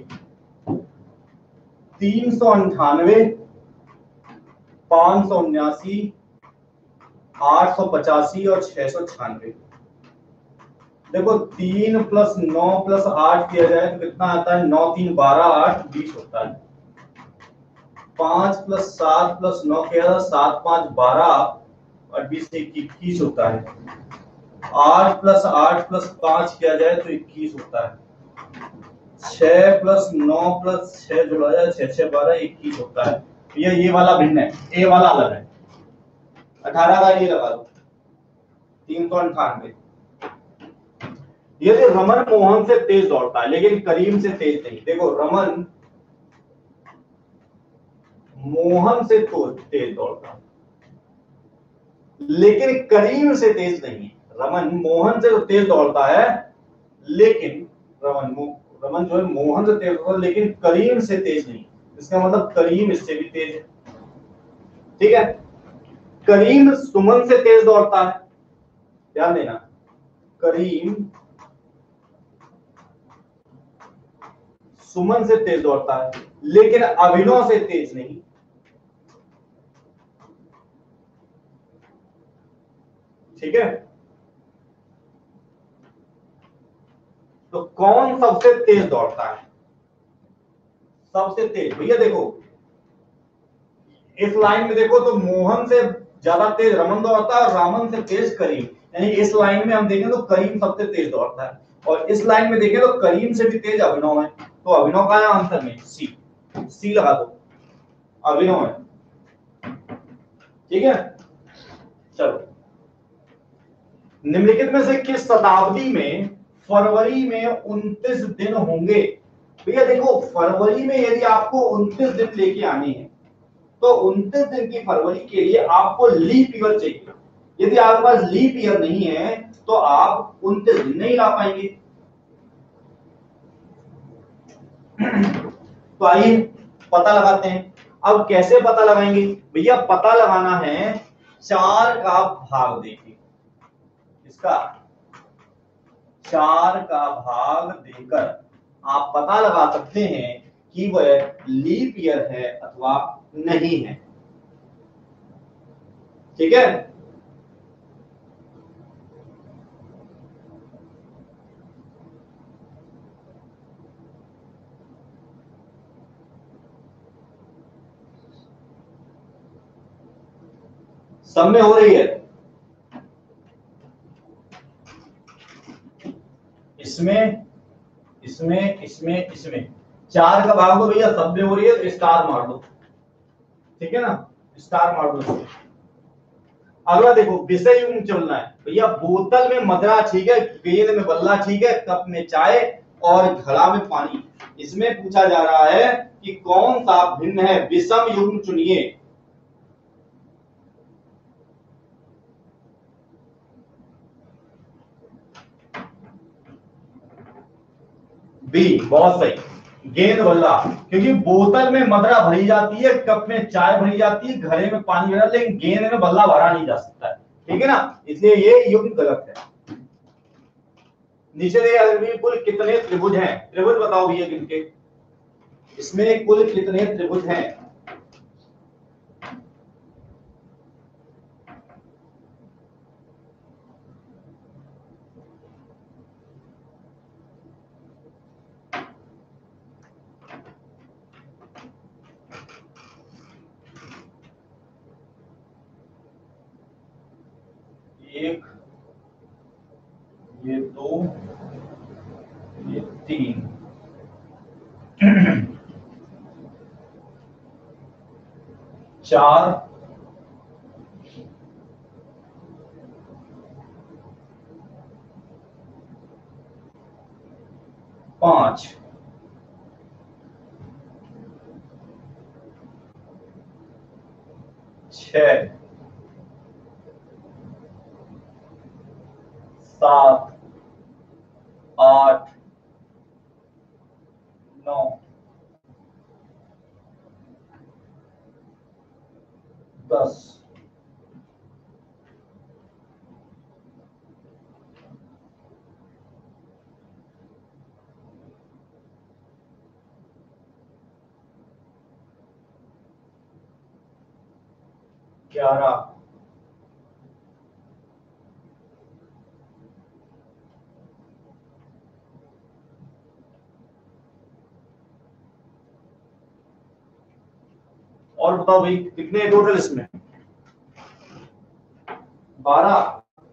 तीन सौ अंठानवे, पांच सौ उन्यासी, आठ सौ पचासी और छह सौ छियानवे। देखो तीन प्लस नौ प्लस आठ किया जाए तो कितना आता है, नौ तीन बारह, आठ बीस होता है। पांच प्लस सात प्लस नौ किया जाए, सात पांच बारह और बीस एक इक्कीस होता है। आठ प्लस आठ प्लस पांच किया जाए तो इक्कीस होता है। छह प्लस नौ प्लस छह जोड़ा जाए, छह छह बारह इक्कीस होता है। ये ये वाला भिन्न है, ए वाला अलग है। अठारह का ये लगा दो, तीन सौ अंठानवे। यदि रमन मोहन से तेज दौड़ता है लेकिन करीम से तेज नहीं। देखो रमन मोहन से तो तेज दौड़ता है लेकिन करीम से तेज नहीं है। रमन मोहन से तो तेज दौड़ता है लेकिन रमन रमन जो है मोहन से तेज दौड़ता है लेकिन करीम से तेज नहीं। इसका मतलब करीम इससे भी तेज है। ठीक है, करीम सुमन से तेज दौड़ता है, ध्यान देना, करीम सुमन से तेज दौड़ता है लेकिन अभिनव से तेज नहीं। ठीक है, तो कौन सबसे तेज दौड़ता है? सबसे तेज भैया देखो इस लाइन में देखो तो मोहन से ज्यादा तेज रमन दौड़ता है और रामन से तेज करीम। यानी इस लाइन में हम देखें तो करीम सबसे तेज दौड़ता है और इस लाइन में देखें तो करीम से भी तेज अभिनव है। तो अभिनव का है आंसर में सी, सी लगा दो, अभिनव है। ठीक है, चलो निम्नलिखित में से किस शताब्दी में फरवरी में उनतीस दिन होंगे? भैया देखो फरवरी में यदि आपको उनतीस दिन लेके आने हैं तो उनतीस दिन की फरवरी के लिए आपको लीप ईयर चाहिए। यदि आपके पास लीप ईयर नहीं है तो आप उनतीस दिन नहीं ला पाएंगे। तो आइए पता लगाते हैं। अब कैसे पता लगाएंगे भैया? पता लगाना है चार का भाग देके, इसका चार का भाग देकर आप पता लगा सकते हैं कि वह लीप ईयर है अथवा नहीं है। ठीक है, सब में हो रही है, इसमें इसमें इसमें इसमें चार का भाग दो भैया, सब में हो रही है तो स्टार मार दो। ठीक है ना, स्टार मार दो। अगला देखो विषय युग्म चलना है भैया। बोतल में मदरा ठीक है, गेंद में बल्ला ठीक है, कप में चाय और घड़ा में पानी। इसमें पूछा जा रहा है कि कौन सा भिन्न है, विषम युग्म चुनिए। बी बहुत सही, गेंद बल्ला। क्योंकि बोतल में मदरा भरी जाती है, कप में चाय भरी जाती है, घड़े में पानी भरा, लेकिन गेंद में बल्ला भरा नहीं जा सकता है। ठीक है ना, इसलिए ये युग्म गलत है। नीचे देखिए कुल कितने त्रिभुज हैं, त्रिभुज बताओ भैया किनके, इसमें कुल कितने त्रिभुज हैं? एक, ये दो, ये तीन, चार, पांच, छह, सात, आठ, नौ, दस, ग्यारह, और बताओ भाई कितने टोटल इसमें? बारह।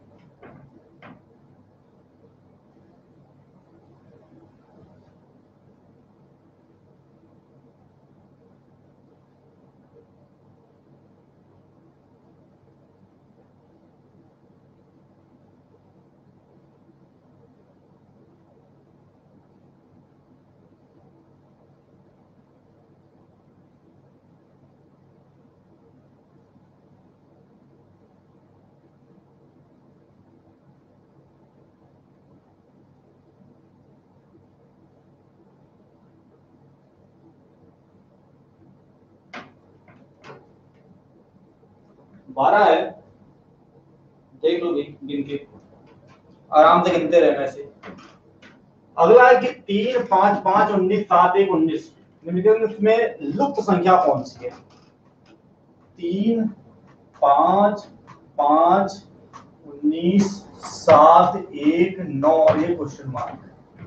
बारह है, देख लो गिन के, आराम से गिनते रहना ऐसे। अगला है कि तीन पांच पांच उन्नीस सात एक उन्नीस, में लुप्त संख्या कौन सी है? तीन पांच पांच उन्नीस सात एक नौ और ये क्वेश्चन मार्क।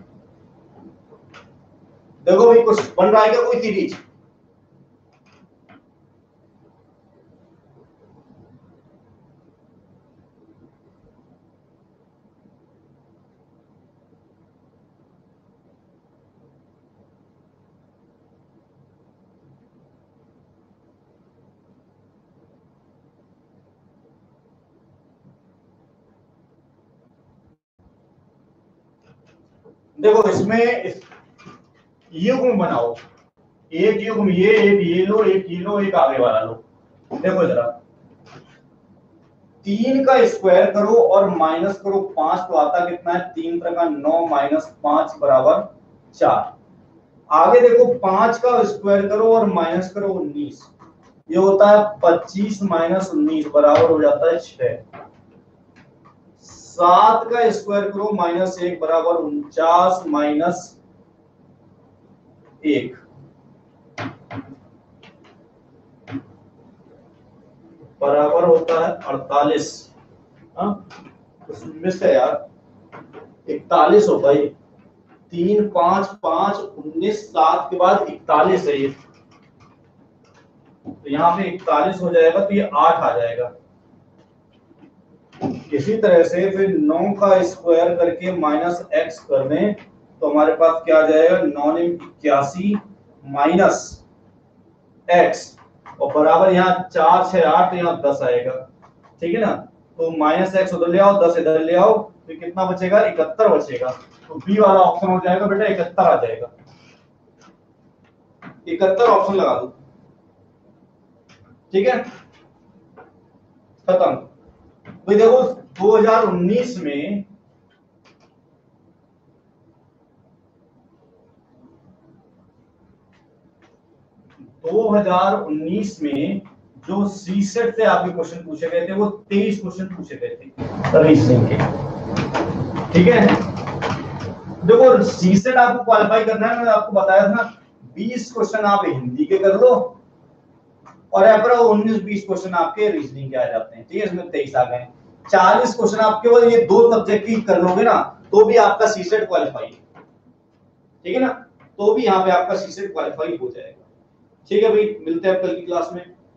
देखो भाई कुछ बन रहा है क्या कोई सीरीज? देखो इसमें इस युग्म बनाओ, एक युग्म ये, एक ये लो, एक ये लो, एक आगे वाला लो। देखो जरा, तीन का स्क्वायर करो और माइनस करो पांच, तो आता कितना है? तीन का नौ माइनस पांच बराबर चार। आगे देखो पांच का स्क्वायर करो और माइनस करो उन्नीस, ये होता है पच्चीस माइनस उन्नीस बराबर हो जाता है छह। सात का स्क्वायर करो माइनस एक बराबर उनचास माइनस एक, बराबर होता है अड़तालीस। मिस है यार, इकतालीस होता है। तीन पांच पांच उन्नीस सात के बाद इकतालीस है ये, तो यहाँ पे इकतालीस हो जाएगा, तो ये आठ आ जाएगा। इसी तरह से फिर नौ का स्क्वायर करके माइनस एक्स कर दें तो हमारे पास क्या आ जाएगा? नौ ने इक्यासी माइनस एक्स, और बराबर यहाँ चार छह आठ, यहाँ दस आएगा। ठीक है ना? तो माइनस एक्स उधर ले आओ, दस इधर ले आओ, तो कितना बचेगा? इकहत्तर बचेगा। तो बी वाला ऑप्शन हो जाएगा बेटा, इकहत्तर आ जाएगा। इकहत्तर ऑप्शन लगा दो। ठीक है, खत्म। भाई देखो दो हज़ार उन्नीस में दो हज़ार उन्नीस में जो सी सेट से आपके क्वेश्चन पूछे गए थे वो तेईस क्वेश्चन पूछे गए थे रीजनिंग के। ठीक है, देखो सी सेट आपको क्वालिफाई करना है, मैंने आपको बताया था ना, बीस क्वेश्चन आप हिंदी के कर लो और अप्रोक्स उन्नीस बीस क्वेश्चन आपके रीजनिंग के आ जाते हैं। ठीक है, इसमें तेईस आ गए। चालीस क्वेश्चन आप केवल ये दो सब्जेक्ट की कर लोगे ना, तो भी आपका सी सेट क्वालिफाई है। ठीक है ना? तो भी यहाँ पे आपका सी सेट क्वालिफाई हो जाएगा। ठीक है भाई, मिलते हैं कल की क्लास में।